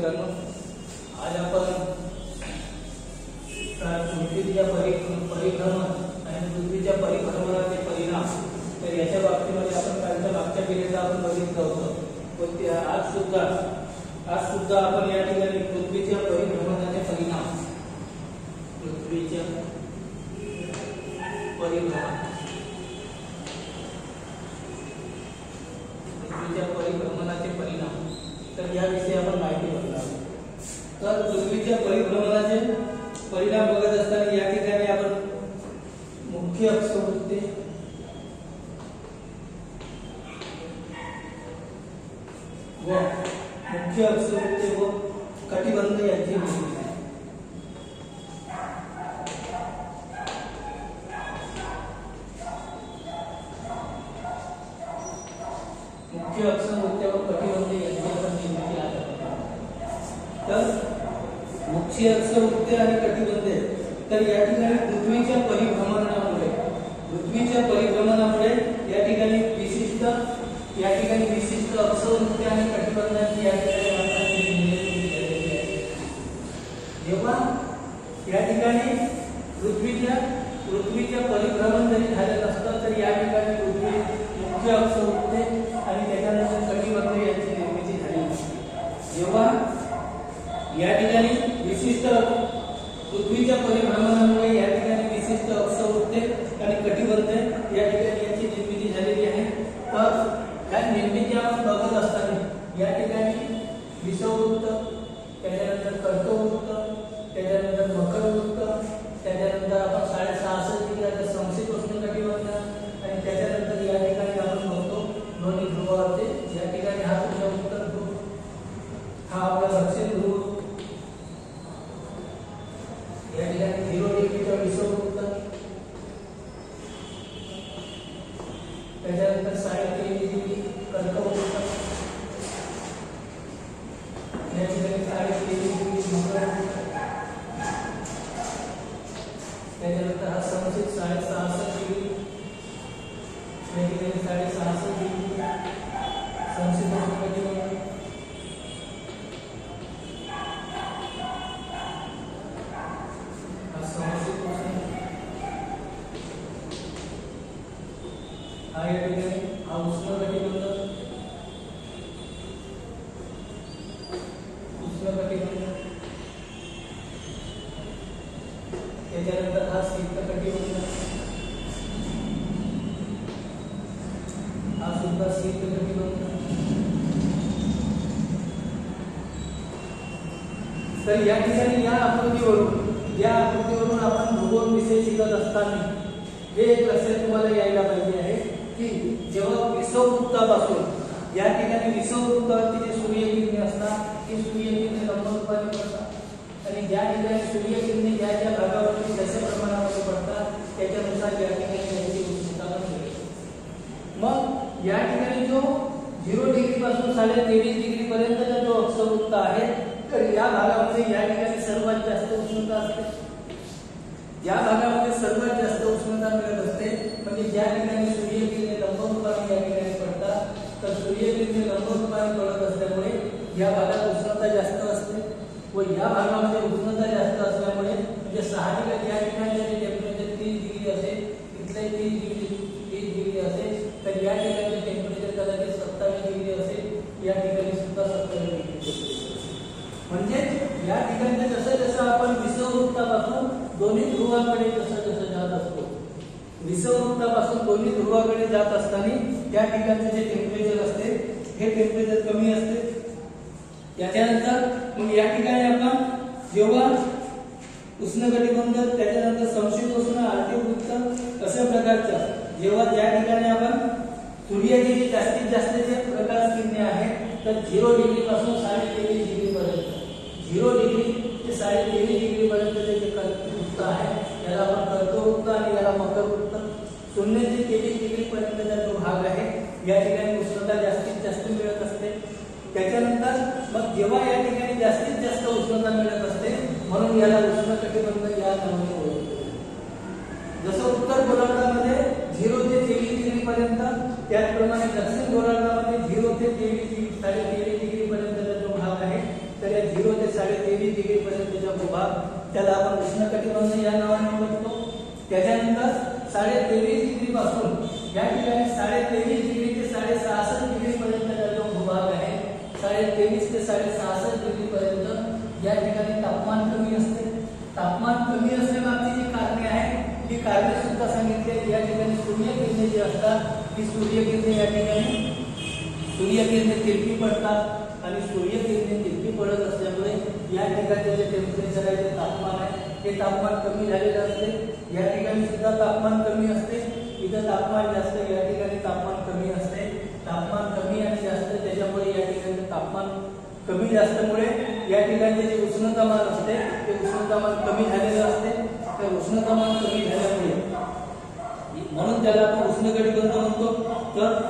मित्रांनो, आज आपण पृथ्वीच्या परिभ्रमण आणि पृथ्वीच्या परिभ्रमणाचे परिणाम तर याच्या बाबतीमध्ये आपण कालच्या मागच्या पिढीचा आपण बघितलं होतं. पण आज सुद्धा आपण या ठिकाणी पृथ्वीच्या परिभ्रमणाचे परिणाम पृथ्वीच्या परिभ्रमणाचे परिणाम तर याविषयी आपण माहिती बघणार आहोत. तर पृथ्वीच्या परिभ्रमणाचे परिणाम बघत असताना या ठिकाणी आपण मुख्य अक्ष वृत्ते व कटिबंध यांची निर्मिती. मुख्य अक्ष वृत्ते व कटिबंध यांची आपण निर्मिती आहे. तर मुख्य अक्ष वृत्ते आणि कटिबंध तर या ठिकाणी पृथ्वीच्या परिभ्रमणामुळे या ठिकाणी विशिष्ट अक्ष वृत्ते आणि कटिबंधांची या ठिकाणी जेव्हा या ठिकाणी पृथ्वीच्या परिभ्रमण जरी झालं नसतं तर या ठिकाणी पृथ्वी मुख्य अक्ष वृत्ते आणि त्याच्यानंतर कटिबंध यांची निर्मिती झाली नसते. जेव्हा या ठिकाणी विशिष्ट पृथ्वीच्या परिभ्रमणामुळे या ठिकाणी विशिष्ट अक्ष वृत्ते आणि कटिबंध या ठिकाणी यांची निर्मिती झालेली आहे. तर या निर्मिती आपण बघत असताना या ठिकाणी विषुववृत्त, त्याच्यानंतर कर्कवृत्त, त्याच्यानंतर मकरवृत्त, त्याच्यानंतर आपण 66.5 डिग्री संक्षिप्त उष्ण कटिबंध आणि त्याच्यानंतर या ठिकाणी आपण बघतो दोन्ही ध्रुवावरचे. या ठिकाणी हा तुमचा उत्तर ध्रुव, हा आपला दक्षिण ध्रुव, या ठिकाणी 0 डिग्रीचा विषुववृत्त, त्याच्यानंतर 3.5 डिग्री कर्कवृत्त, या ठिकाणी 3.5 डिग्री मकरवृत्त, त्याच्यानंतर हा संक्षिप्त 66.5 डिग्री, या ठिकाणी 66.5 डिग्री संक्षिप्त उष्ण कटिबंध, हा या ठिकाणी हा उष्ण कटिबंध, त्याच्यानंतर हा शीत कटिबंध, हा सुद्धा शीत कटिबंध. तर या ठिकाणी या आकृतीवरून आपण भूगोल विषय शिकत असताना हे एक लक्षात तुम्हाला यायला पाहिजे आहे की जेव्हा विषुववृत्तापासून या ठिकाणी विषुववृत्तावरती जे सूर्यकिरणे असतात ती सूर्यकिरणे लंबरूपाने पडतात आणि ज्या ठिकाणी सूर्यकिरणे ज्या ज्या भागावरती जसे प्रमाणामध्ये पडतात त्याच्यानुसार या ठिकाणी त्यांची उष्णता बदलते. मग या ठिकाणी जो 0 डिग्री पासून 23.5 डिग्री पर्यंतचा जो अक्षवृत्त आहे तर या भागामध्ये या ठिकाणी सर्वात जास्त उष्णता असते. या भागामध्ये सर्वात जास्त उष्णता मिळत असते. म्हणजे ज्या ठिकाणी सूर्यकिरणे लंबरूपाने या ठिकाणी पडतात तर सूर्यकिरणे लंबरूपाने पडत असल्यामुळे या भागात उष्णता जास्त असते व या भागामध्ये उष्णता जास्त असल्यामुळे म्हणजे साहजिकच या ठिकाणी जरी टेम्परेचर 30 डिग्री असेल तिथले 30 डिग्री असेल तर या ठिकाणी टेम्परेचर कदाचित 27 डिग्री असेल, या ठिकाणी सुद्धा 27 डिग्री. म्हणजे या ठिकाणी जसं आपण विषुववृत्तापासून दोन्ही ध्रुवाकडे जसं जात असतो, विषुववृत्तापासून दोन्ही ध्रुवाकडे जात असताना त्या ठिकाणचे जे टेम्परेचर असते हे टेम्परेचर कमी असते. त्याच्यानंतर मग या ठिकाणी आपण जेव्हा उष्ण कटिबंध, त्याच्यानंतर संक्षिप्त उष्ण, आर्थिक अशा प्रकारच्या जेव्हा ज्या ठिकाणी आपण सूर्याची जे जास्तीत जास्त जे प्रकाश किरणे आहेत तर 0 डिग्री पासून 23.5 डिग्री पर्यंत 0 डिग्री ते 23.5 डिग्री पर्यंतचे जे वृत्त आहे याला आपण कर्कवृत्त आणि याला मकरवृत्त. 0 ते 23 डिग्री पर्यंतचा जो भाग आहे या ठिकाणी उष्णता जास्तीत जास्त मिळत असते. त्याच्यानंतर मग जेव्हा या ठिकाणी जास्तीत जास्त उष्णता मिळत असते म्हणून याला उष्ण कटिबंध या नावाने ओळखले. जसं उत्तर गोलार्धामध्ये 0 ते 23 डिग्री पर्यंत, त्याचप्रमाणे दक्षिण गोलार्धामध्ये 0 ते 23 डिग्री पर्यंतचा जो भाग आहे तर या 0 ते 23.5 डिग्री पर्यंतचा भूभाग त्याला आपण उष्णकटिबंध या नावाने ओळखतो. त्याच्यानंतर 23.5 डिग्री पासून या ठिकाणी 23.5 डिग्री ते 66.5 डिग्री पर्यंतचा जो भूभाग आहे 23.5 ते 66.5 डिग्री पर्यंत या ठिकाणी तापमान कमी असते. तापमान कमी असण्यामागची जी कारणे आहेत ती कारणे सुद्धा सांगितली. या ठिकाणी सूर्यकिरणे जी असतात ती सूर्यकिरणे या ठिकाणी सूर्यकिरणे तिरपी पडतात आणि सूर्यकिरणे तिरपी पडत असल्यामुळे या ठिकाणचे जे टेम्परेचर आहे, जे तापमान आहे ते तापमान कमी झालेलं असते. या ठिकाणी सुद्धा तापमान कमी असते, इथं तापमान जास्त, या ठिकाणी तापमान कमी असते. तापमान कमी आणि जास्त त्याच्यामुळे या ठिकाणी तापमान कमी जास्तमुळे या ठिकाणचे जे उष्णतामान असते ते उष्णतामान कमी झालेलं असते. तर उष्णतामान कमी झाल्यामुळे म्हणून त्याला आपण उष्णकटिबंध म्हणतो. तर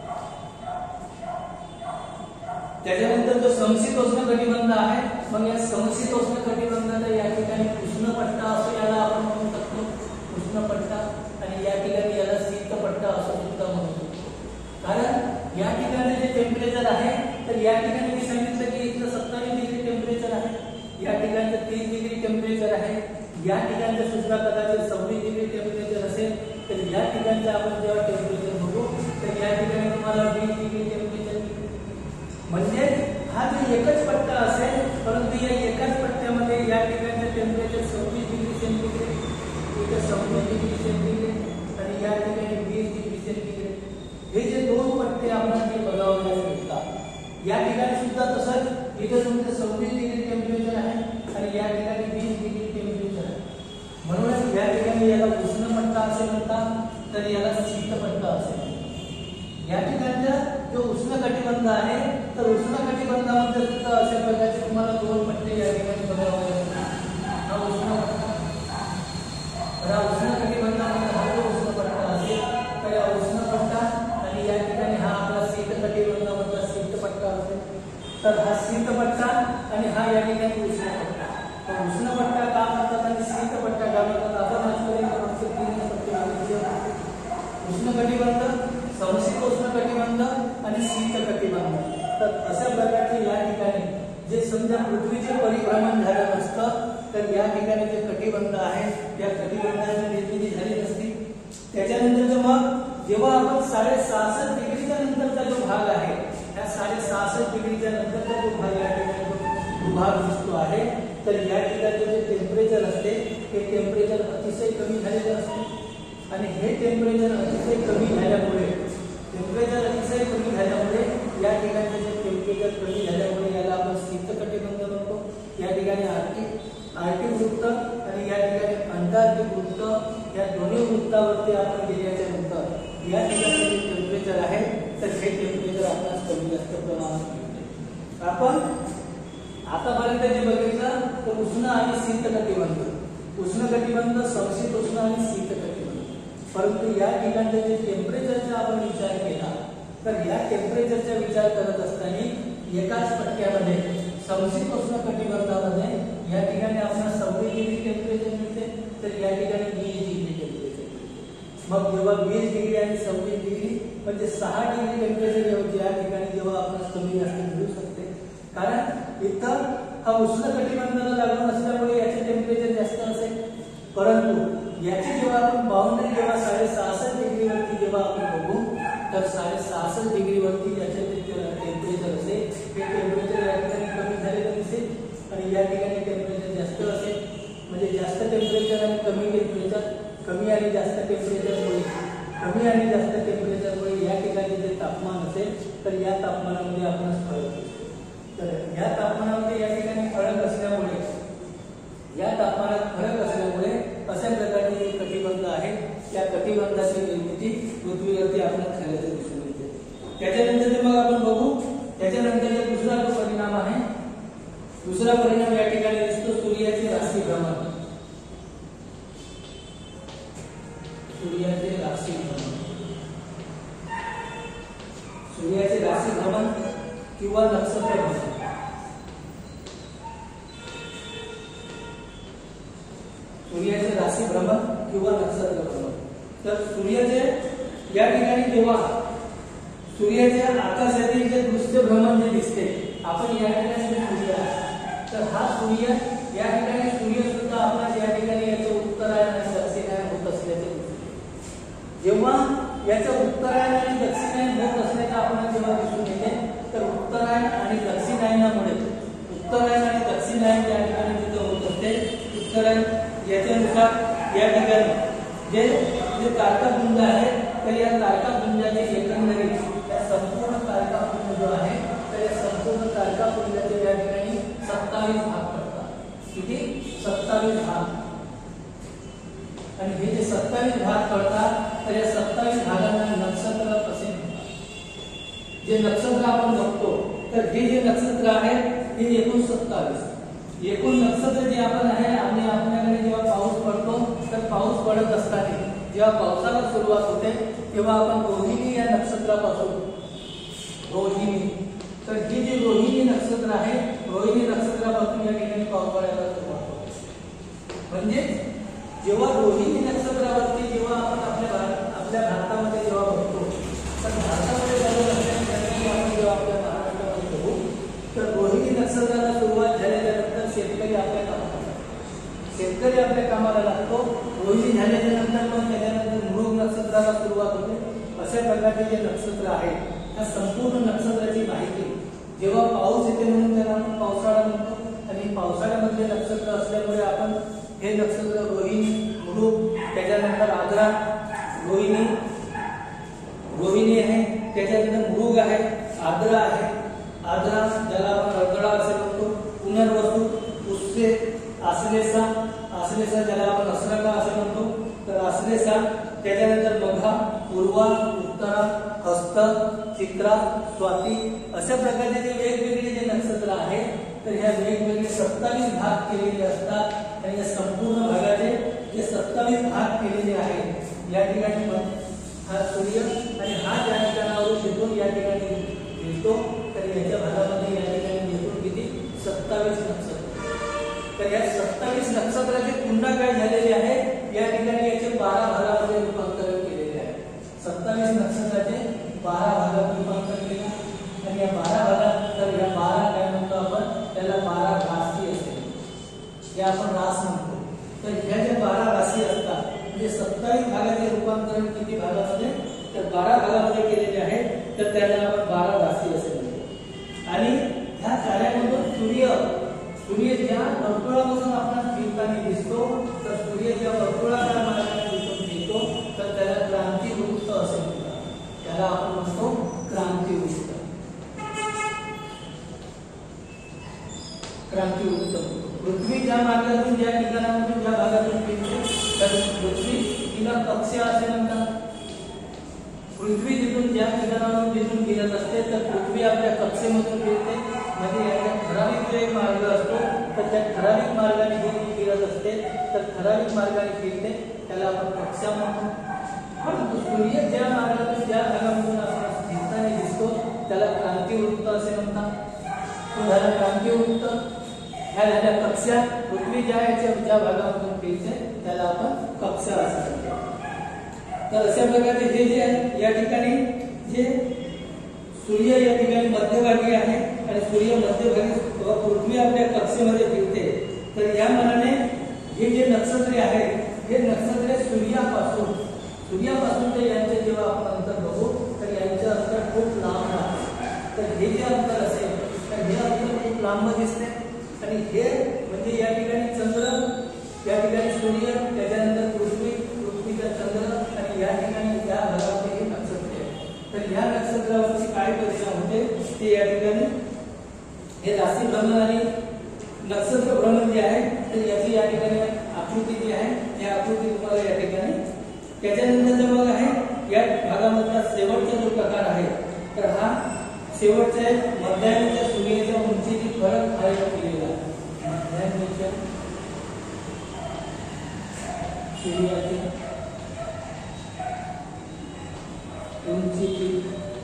त्याच्यानंतर जो समशीतोष्ण कटिबंध आहे, मग या समशीतोष्ण कटिबंधाला या ठिकाणी उष्णपट्टा असं याला आपण म्हणू शकतो, उष्णपट्टा. आणि या ठिकाणी याला शीतपट्टा असं सुद्धा म्हणतो. कारण या ठिकाणी जे टेम्परेचर आहे तर या ठिकाणी मी सांगितलं की इथलं 27 डिग्री टेम्परेचर आहे, या ठिकाणचं 30 डिग्री टेम्परेचर आहे, या ठिकाणचं सुद्धा कदाचित 26 डिग्री टेम्परेचर असेल. तर या ठिकाणचं आपण जेव्हा टेम्परेचर बघू तर या ठिकाणी तुम्हाला 20 डिग्री टेम्परेचर, म्हणजे हा जो एकच पट्टा असेल परंतु या एकाच पट्ट्यामध्ये या ठिकाणचं टेम्परेचर 26 डिग्री सेंटीग्रेड, इथे 26 डिग्री सेंटीग्रेड आणि या ठिकाणी 20 डिग्री सेंटीग्रेड, हे जे दोन पट्टे आपण जे बघावयास भेटतात. या ठिकाणी सुद्धा तसंच इथे तुमचं 26 डिग्री टेम्परेचर आहे आणि या ठिकाणी 20 डिग्री टेम्परेचर आहे. म्हणूनच या ठिकाणी याला उष्णपट्टा असे म्हणतात, तर याला शीतपट्टा असे म्हणतात. या ठिकाणचा जो उष्णकटिबंध आहे तर उष्णकटिबंधामध्ये सुद्धा अशा प्रकारचे तुम्हाला दोन पट्टे या ठिकाणी बघायला मिळतात. हा उष्णपट्टा, हा उष्णकटिबंधामध्ये हा जो उष्णपट्टा असेल तर या उष्णपट्टा आणि या ठिकाणी हा आपला शीतकटिबंधामधला शीतपट्टा असेल. तर हा शीतपट्टा आणि हा या ठिकाणी उष्णपट्टा. तर उष्णपट्टा का म्हणतात आणि शीतपट्टा का म्हणतात आपण आजपर्यंत फक्त 3 पट्टे बघितले. उष्णकटिबंध, समशीतोष्ण कटिबंध आणि शीतकटिबंध. तर अशा प्रकारचे या ठिकाणी जे समजा पृथ्वीचे परिभ्रमण झालं नसतं तर या ठिकाणी जे कटिबंध आहे त्या कटिबंधाची निर्मिती झाली नसती. त्याच्यानंतर मग जेव्हा आपण 66.5 डिग्रीच्या नंतरचा जो भाग आहे त्या 66.5 डिग्रीच्या नंतरचा जो भाग या ठिकाणी भूभाग दिसतो आहे तर या ठिकाणी जे टेम्परेचर असते ते टेम्परेचर अतिशय कमी झालेलं असते. आणि हे टेम्परेचर अतिशय कमी झाल्यामुळे या ठिकाणी जे टेम्परेचर कमी झाल्यामुळे याला आपण शीतकटिबंध म्हणतो. या ठिकाणी आर्टिक वृत्त आणि या ठिकाणी अंटार्क्टिक वृत्त या दोन्ही वृत्तावरती आपण गेल्याच्या नंतर या ठिकाणी जे टेम्परेचर आहे तर हे टेम्परेचर आपल्याला कमी जास्त प्रमाणात मिळते. आपण आतापर्यंत जे बघितलं तर उष्ण आणि शीतकटिबंध, उष्णकटिबंध, समशीतोष्ण आणि शीतकटिबंध. परंतु या ठिकाणचे जे टेम्परेचरचा आपण विचार केला तर या टेम्परेचरचा विचार करत असताना एकाच पट्ट्यामध्ये समशीतोष्ण कटिबंधामध्ये या ठिकाणी आपल्याला 26 डिग्री टेम्परेचर मिळते तर या ठिकाणी 20 डिग्री टेम्परेचर मिळते. मग जेव्हा 20 डिग्री आणि 26 डिग्री म्हणजे 6 डिग्री टेम्परेचर या ठिकाणी जेव्हा आपल्याला कमी जास्त मिळू शकते. कारण इथं हा उष्ण कटिबंधाला लागून असल्यामुळे याचे टेम्परेचर जास्त असेल. परंतु याची जेव्हा आपण बाउंड्री जेव्हा 66.5 डिग्रीवरती जेव्हा आपण बघू तर 66.5 डिग्रीवरती याचे टेम्परेचर असेल ते टेम्परेचर या ठिकाणी कमी झालेलं दिसेल आणि या ठिकाणी टेम्परेचर जास्त असेल. म्हणजे जास्त टेम्परेचर आणि कमी टेम्परेचर, कमी आणि जास्त टेम्परेचरमुळे, कमी आणि जास्त टेम्परेचरमुळे या ठिकाणी जे तापमान असेल तर या तापमानामध्ये आपण फरक दिसतो. तर या तापमानामध्ये या ठिकाणी फरक असल्यामुळे, या तापमानात फरक असल्यामुळे अशा प्रकारचे जे कटिबंध आहे त्या कटिबंधाची निर्मिती पृथ्वीवरती आपल्याला झाल्याचं दिसून येते. त्याच्यानंतर मग आपण बघू त्याच्यानंतर दुसरा जो परिणाम आहे, दुसरा परिणाम या ठिकाणी दिसतो सूर्याचे राशी भ्रमण. सूर्याचे राशी भ्रमण, सूर्याचे राशी भ्रमण किंवा नक्षत्र भ्रमण. सूर्याचे राशी भ्रमण किंवा नक्षत्र भ्रमण. तर सूर्याचे या ठिकाणी जेव्हा सूर्याच्या आकाशातील जे दृश्य भ्रमण जे दिसते, आपण या ठिकाणी सूर्य तर हा सूर्य या ठिकाणी सूर्य सुद्धा आपल्याला या ठिकाणी याचं उत्तरायण आणि दक्षिणायन होत असल्याचे दिसते। जेव्हा याचं उत्तरायण आणि दक्षिणायन होत असल्याचं आपल्याला जेव्हा दिसून येते तर उत्तरायण आणि दक्षिणायनामुळे उत्तरायण आणि दक्षिणायन या ठिकाणी जिथं होत असते उत्तरायण याच्यानुसार या ठिकाणी जे तारकापुंज आहे तर या तारकापुंजाचे एकंदरीत या संपूर्ण तारकापुंज जो आहे तर या संपूर्ण तारकापुंजाचे या ठिकाणी 27 भाग पडतात। किती? 27 भाग। आणि हे जे 27 भाग पडतात तर या 27 भागांना नक्षत्र असे म्हणतात। जे नक्षत्र आपण बघतो तर हे जे नक्षत्र आहे हे एकूण 27 एकूण नक्षत्र जे आपण आहे आणि आपल्याकडे जेव्हा पाऊस पडतो तर पाऊस पडत असताना जेव्हा पावसाला सुरुवात होते तेव्हा आपण रोहिणी या नक्षत्रापासून रोहिणी तर ही जी रोहिणी नक्षत्र आहे रोहिणी नक्षत्रापासून या ठिकाणी पाऊस पडायला सुरुवात होते। म्हणजे जेव्हा रोहिणी नक्षत्रावरती जेव्हा आपण आपल्या भारतामध्ये जेव्हा बघतो तर भारतामध्ये आपण जेव्हा आपल्या महाराष्ट्रामध्ये बघू तर रोहिणी नक्षत्राला सुरुवात झाल्यानंतर शेतकरी आपल्या कामाला लागतो। रोहिणी झाल्याच्या नंतर मग त्याच्यानंतर मृग नक्षत्राला सुरुवात होते। अशा प्रकारचे जे नक्षत्र आहे त्या संपूर्ण नक्षत्राची माहिती जेव्हा पाऊस येते म्हणून त्याला आपण पावसाळा म्हणतो आणि पावसाळ्यामध्ये नक्षत्र असल्यामुळे आपण हे नक्षत्र रोहिणी मृग त्याच्यानंतर आद्रा रोहिणी आहे त्याच्यानंतर मृग आहे आद्रा आहे आद्रा ज्याला आपण अर्गळा असे म्हणतो पुनर्वसू पुष्य आश्लेषा ज्याला आपण असरका असे म्हणतो तर आश्लेषा त्याच्यानंतर मघा पूर्वा उत्तरा हस्त चित्रा स्वाती अशा प्रकारचे जे वेगवेगळे जे नक्षत्र आहेत तर ह्या वेगवेगळे 27 भाग केलेले असतात आणि या संपूर्ण भागाचे जे 27 भाग केलेले आहेत या ठिकाणी हा सूर्य आणि हा ज्या ठिकाणावरून येतो या ठिकाणी येतो तर याच्या भागामध्ये या ठिकाणी येतो किती 27 नक्षत्र। तर या 27 नक्षत्राचे पुन्हा काय झालेले आहे या ठिकाणी याचे 12 भागामध्ये रूपांतरण केलेले आहे। 27 नक्षत्राचे 12 भागात रूपांतर केले आणि या 12 भागात तर या 12 काय म्हणतो आपण त्याला 12 राशी असते जे आपण रास म्हणतो। तर ह्या ज्या 12 राशी असतात म्हणजे 27 भागाचे रूपांतरण किती भागामध्ये तर 12 भागामध्ये केलेले आहे तर त्याला आपण 12 राशी असे म्हणतो। आणि ह्या कार्यामधून सूर्य ज्या वर्तुळापासून आपल्याला फिरताना दिसतो तर सूर्य ज्या वर्तुळाच्या मार्गाने दिसून येतो तर त्याला क्रांतिवृत्त असे म्हणतात। त्याला आपण म्हणतो क्रांतिवृत्त पृथ्वी ज्या मार्गातून ज्या ठिकाणामधून ज्या भागातून फिरते तर पृथ्वी तिला कक्षा असे म्हणतात। पृथ्वी जिथून ज्या ठिकाणावरून जिथून फिरत असते तर पृथ्वी आपल्या कक्षेमधून फिरते म्हणजे याचा ठराविक जो एक मार्ग असतो तर त्या ठराविक मार्गाने जी फिरत असते तर ठराविक मार्गाने फिरते त्याला आपण कक्षा म्हणतो। परंतु सूर्य ज्या मार्गातून ज्या भागामधून आपल्याला फिरताना दिसतो त्याला क्रांतिवृत्त असे म्हणतात। तो झाला क्रांतिवृत्त ह्या झाल्या कक्षा। पृथ्वी ज्या भागामधून फिरते त्याला आपण कक्षा असे म्हणतो। तर अशा प्रकारे हे जे आहे या ठिकाणी जे सूर्य या ठिकाणी मध्यभागी आहे आणि सूर्य मध्यभागी पृथ्वी आपल्या कक्षेमध्ये फिरते तर या मानाने हे जे नक्षत्रे आहेत हे नक्षत्रे सूर्यापासून ते यांचे जेव्हा आपण अंतर बघू तर यांचे अंतर खूप लांब आहे। तर हे जे अंतर असेल तर हे अंतर खूप लांब दिसते आणि हे म्हणजे या ठिकाणी चंद्र या ठिकाणी सूर्य त्याच्यानंतर पृथ्वीचा चंद्र आणि या ठिकाणी या भागामध्ये हे नक्षत्र आहे। तर या नक्षत्रावरची काय परिणाम होते ते या ठिकाणी हे राशी भ्रमण आणि नक्षत्र भ्रमण जे आहे तर याची या ठिकाणी आकृती जी आहे या आकृती तुम्हाला या ठिकाणी त्याच्यानंतर मग आहे या भागामधला शेवटचा जो प्रकार आहे तर हा शेवटचा आहे मध्यान्हच्या सूर्याच्या उंचीची फरक आहे केलेला मध्यान्हच्या सूर्याची उंचीची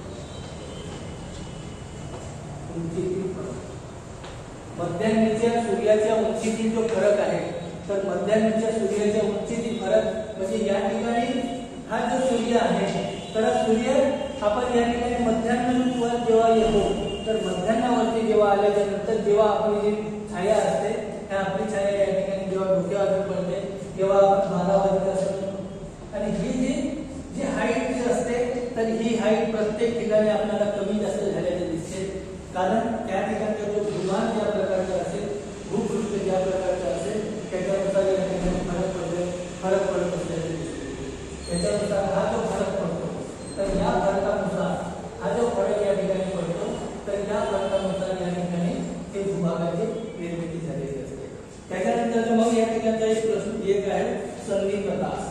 मध्यान्हच्या सूर्याच्या उंचीतील जो फरक आहे तर मध्यान्हच्या सूर्याच्या उंचीतील फरक म्हणजे या ठिकाणी हा जो सूर्य आहे तर सूर्य आपण या ठिकाणी मध्यान्हवर जेव्हा येतो तर मध्यान्हावरती जेव्हा आल्याच्या नंतर जेव्हा आपण जी छाया असते, त्या आपली छाया या ठिकाणी जेव्हा डोक्यावर पडते तेव्हा आपण 12 वाजता असतो। आणि ही जी हाईट जी असते तर ही हाईट प्रत्येक ठिकाणी आपल्याला कमी जास्त झालेली दिसते, कारण त्या ठिकाणचा जो भूभाग ज्या प्रकारचा असेल, भूपृष्ठ ज्या प्रकारचा असेल त्याच्यानुसार या ठिकाणी फरक पडत असल्याचे दिसते। त्याच्यानुसार हा जो फरक पडतो तर या फरकानुसार हा जो फरक या ठिकाणी पडतो तर या फरकानुसार या ठिकाणी ते भूभागाची निर्मिती झालेली असते। त्याच्यानंतर मग या ठिकाणचा एक प्रश्न एक आहे संधी प्रकाश।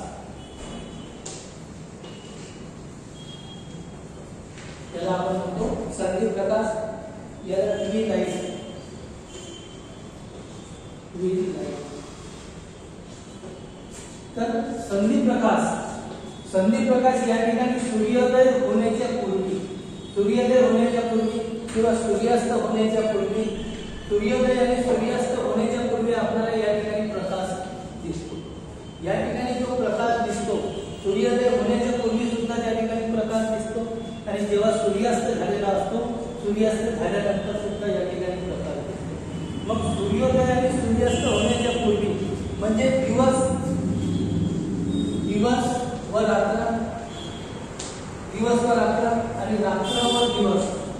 त्याला आपण म्हणतो संधी प्रकाश, याला UV लाईट, तर संधी प्रकाश या ठिकाणी सूर्योदय होण्याच्या पूर्वी किंवा सूर्यास्त होण्याच्या पूर्वी, सूर्योदय आणि सूर्यास्त होण्याच्या पूर्वी आपल्याला या ठिकाणी प्रकाश दिसतो। या ठिकाणी जो प्रकाश दिसतो सूर्योदय होण्याच्या पूर्वी सुद्धा त्या ठिकाणी प्रकाश दिसतो आणि जेव्हा सूर्यास्त झालेला असतो, सूर्यास्त झाल्यानंतर सुद्धा या ठिकाणी प्रकाश दिसतो। मग सूर्योदय आणि सूर्यास्त होण्याच्या पूर्वी म्हणजे दिवस व रात्र, दिवस व रात्र आणि रात्र व दिवस,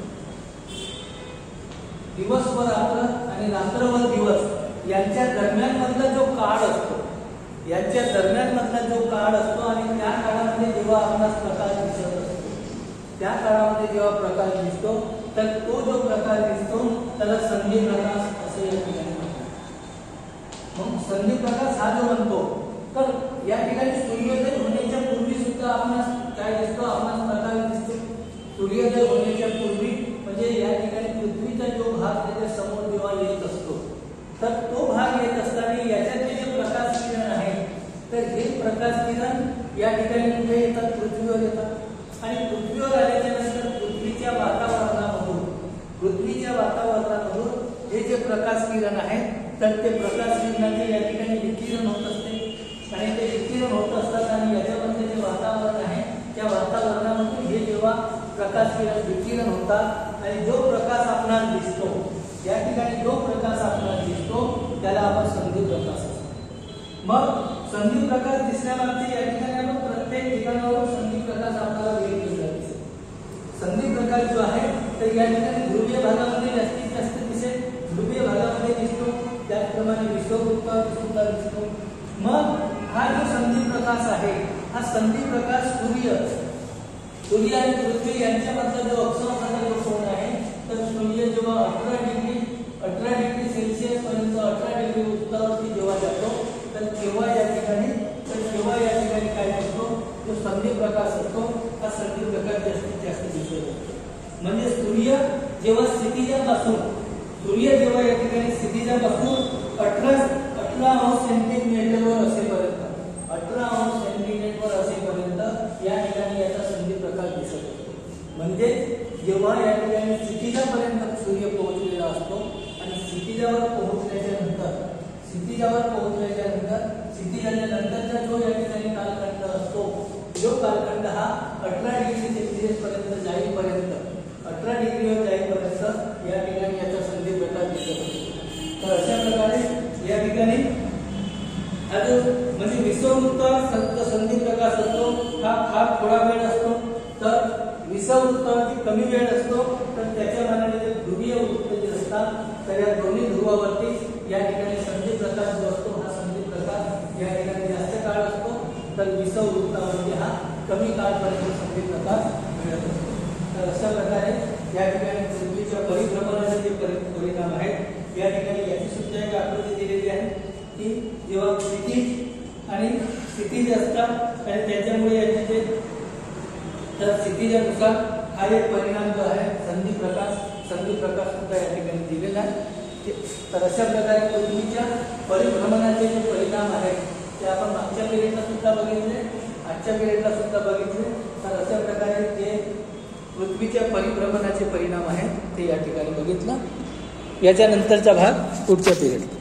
दिवस व रात्र आणि रात्र व दिवस यांच्या दरम्यान मधला जो काळ असतो, यांच्या दरम्यान मधला जो काळ असतो आणि त्या काळामध्ये जेव्हा आपल्याला प्रकाश दिसत असतो, त्या काळामध्ये जेव्हा प्रकाश दिसतो तर तो जो प्रकाश दिसतो त्याला संधी प्रकाश असे या ठिकाणी म्हणतात। मग संधी प्रकाश हा जो म्हणतो तर या ठिकाणी सूर्योदय होण्याच्या पूर्वी सुद्धा आपणास काय दिसतो, आपणास प्रकाश दिसतो। सूर्योदय होण्याच्या पूर्वी म्हणजे या ठिकाणी पृथ्वीचा जो भाग त्याच्या समोर जेव्हा येत असतो तर तो भाग येत असताना याच्यातले जे प्रकाश किरण आहे तर हे प्रकाश किरण या ठिकाणी कुठे येतात, पृथ्वीवर येतात आणि पृथ्वीवर आल्याच्या नंतर पृथ्वीच्या वातावरणामधून हे जे प्रकाश किरण आहे तर ते प्रकाश किरणाचे या ठिकाणी विकिरण होत असते आणि ते विकिरण होत असतात आणि याच्यामध्ये जे वातावरण आहे त्या वातावरणामधून हे जेव्हा प्रकाश किरण विकिरण होतात आणि जो प्रकाश आपल्याला दिसतो, या ठिकाणी जो प्रकाश आपल्याला दिसतो त्याला आपण संधी प्रकाश असतो। मग संधी प्रकाश दिसण्यामागचे या ठिकाणी आपण प्रत्येक ठिकाणावर संधी प्रकाश आपल्याला वेगवेगळा दिसेल। संधी प्रकाश जो आहे तर या ठिकाणी ध्रुवीय भागामध्ये जास्तीत जास्त दिसेल, ध्रुवीय भागामध्ये दिसतो, त्याचप्रमाणे विषुववृत्तावर सुद्धा दिसतो। मग हा जो संधी प्रकाश आहे हा संधी प्रकाश सूर्य आणि पृथ्वी यांच्यामधला जो अक्षांशाचा जो कोन आहे तर सूर्य जेव्हा 18 डिग्री सेल्सिअस पर्यंत 18 डिग्री उत्तरावरती जेव्हा जातो तर तेव्हा या ठिकाणी काय होतो, जो संधी प्रकाश असतो हा संधी प्रकाश जास्तीत जास्त दिसतो। म्हणजे सूर्य जेव्हा या ठिकाणी स्थितीजापासून 18 अंश सेंटीमीटरवर असेपर्यंत 18 अंश सेंटीमीटरवर असेपर्यंत या ठिकाणी याचा संधी प्रकाश दिसत असतो। म्हणजे जेव्हा या ठिकाणी क्षितिजापर्यंत सूर्य पोहोचलेला असतो आणि क्षितिजावर पोहोचल्याच्या नंतरचा जो या ठिकाणी कालखंड असतो, जो कालखंड हा 18 डिग्री सेल्सिअस पर्यंत जाईपर्यंत 18 डिग्रीवर जाईपर्यंत या ठिकाणी याचा संधी प्रकाश दिसत असतो। तर अशा प्रकारे या ठिकाणी हा जो म्हणजे विषुववृत्तावर संधी प्रकाश असतो हा फार थोडा वेळ असतो, तर विषुववृत्तावरती कमी वेळ असतो, तर त्याच्या मानाने जे ध्रुवीय वृत्त जे असतात तर या दोन्ही ध्रुवावरती या ठिकाणी संधी प्रकाश जो असतो हा संधी प्रकाश या ठिकाणी जास्त काळ असतो, तर विषुववृत्तावरती हा कमी काळपर्यंत संधी प्रकाश मिळत असतो। तर अशा प्रकारे या ठिकाणी पृथ्वीच्या परिभ्रमणाचे जे परिणाम आहेत या ठिकाणी याची सुद्धा एक आकृती दिलेली आहे की जेव्हा स्थिती असतात आणि त्याच्यामुळे याचे तर स्थितीनुसार हा एक परिणाम जो आहे संधी प्रकाश सुद्धा या ठिकाणी दिलेला आहे। तर अशा प्रकारे पृथ्वीच्या परिभ्रमणाचे जे परिणाम आहेत ते आपण मागच्या पिरियडला सुद्धा बघितले, आजच्या पिरियडला सुद्धा बघितले। तर अशा प्रकारे जे पृथ्वीच्या परिभ्रमणाचे परिणाम आहेत ते या ठिकाणी बघितलं। याच्या नंतरचा भाग पुढच्या पिरियड